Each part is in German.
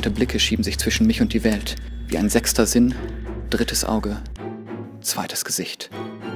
Unbekannte Blicke schieben sich zwischen mich und die Welt. Wie ein sechster Sinn, drittes Auge, zweites Gesicht.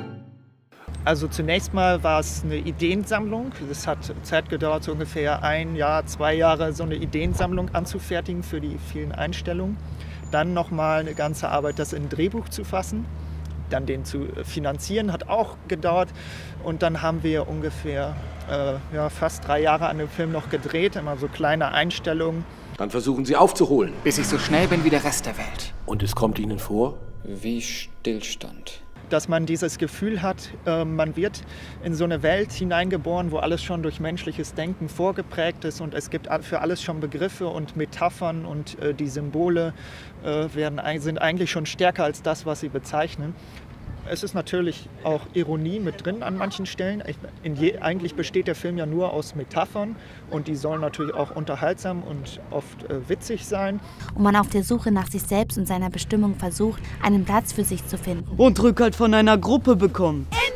Also zunächst mal war es eine Ideensammlung. Es hat Zeit gedauert, so ungefähr 1 Jahr, 2 Jahre, so eine Ideensammlung anzufertigen für die vielen Einstellungen. Dann nochmal eine ganze Arbeit, das in ein Drehbuch zu fassen. Dann den zu finanzieren, hat auch gedauert. Und dann haben wir ungefähr fast 3 Jahre an dem Film noch gedreht, immer so kleine Einstellungen. Dann versuchen Sie aufzuholen. Bis ich so schnell bin wie der Rest der Welt. Und es kommt Ihnen vor? Wie Stillstand. Dass man dieses Gefühl hat, man wird in so eine Welt hineingeboren, wo alles schon durch menschliches Denken vorgeprägt ist und es gibt für alles schon Begriffe und Metaphern und die Symbole sind eigentlich schon stärker als das, was sie bezeichnen. Es ist natürlich auch Ironie mit drin an manchen Stellen. Eigentlich besteht der Film ja nur aus Metaphern und die sollen natürlich auch unterhaltsam und oft witzig sein. Und man auf der Suche nach sich selbst und seiner Bestimmung versucht, einen Platz für sich zu finden. Und Rückhalt von einer Gruppe bekommt. In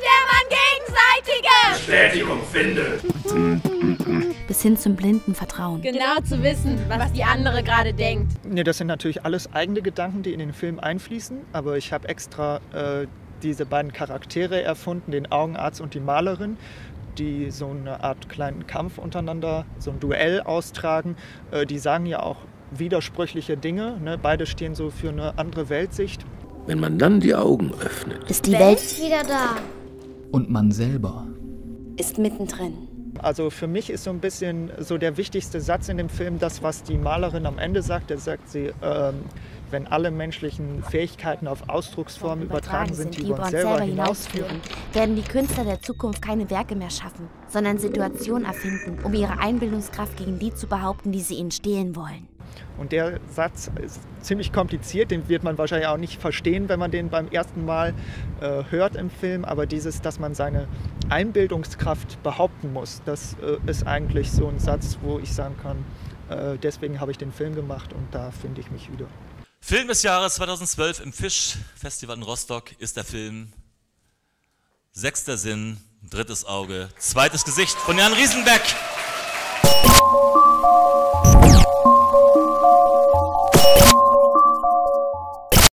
der man gegenseitige Bestätigung findet. Bis hin zum blinden Vertrauen. Genau zu wissen, was die andere gerade denkt. Nee, das sind natürlich alles eigene Gedanken, die in den Film einfließen, aber ich habe extra diese beiden Charaktere erfunden, den Augenarzt und die Malerin, die so eine Art kleinen Kampf untereinander, so ein Duell austragen. Die sagen ja auch widersprüchliche Dinge, ne? Beide stehen so für eine andere Weltsicht. Wenn man dann die Augen öffnet, Ist die Welt wieder da. Und man selber. ist mittendrin. Also für mich ist so ein bisschen so der wichtigste Satz in dem Film das, was die Malerin am Ende sagt. Da sagt sie, wenn alle menschlichen Fähigkeiten auf Ausdrucksformen übertragen sind, die wir uns selber hinausführen, werden die Künstler der Zukunft keine Werke mehr schaffen, sondern Situationen erfinden, um ihre Einbildungskraft gegen die zu behaupten, die sie ihnen stehlen wollen. Und der Satz ist ziemlich kompliziert, den wird man wahrscheinlich auch nicht verstehen, wenn man den beim ersten Mal hört im Film. Aber dass man seine Einbildungskraft behaupten muss, das ist eigentlich so ein Satz, wo ich sagen kann, deswegen habe ich den Film gemacht und da finde ich mich wieder. Film des Jahres 2012 im Fisch-Festival in Rostock ist der Film Sechster Sinn, drittes Auge, zweites Gesicht von Jan Riesenbeck.